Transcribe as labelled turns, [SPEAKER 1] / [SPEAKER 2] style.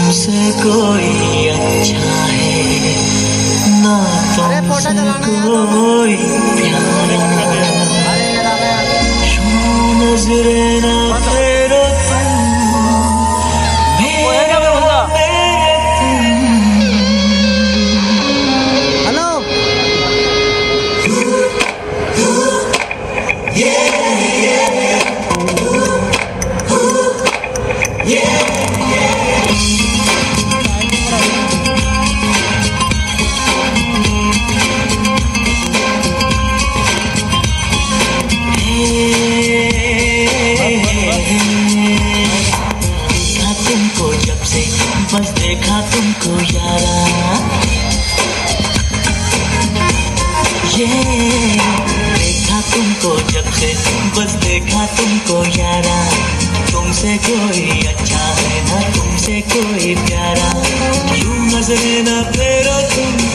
[SPEAKER 1] तुमसे कोई अच्छा है ना, तुमसे कोई प्यारा, क्यों नजरे ना फेरो बस देखा तुमको यारा, ये देखा तुमको जब से, बस देखा तुमको यारा, तुमसे कोई अच्छा है ना, तुमसे कोई प्यारा, क्यों नजरे ना फेरो तुम